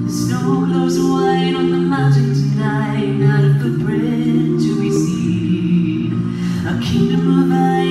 The snow glows white on the mountain tonight, not a footprint to be seen. A kingdom of ice.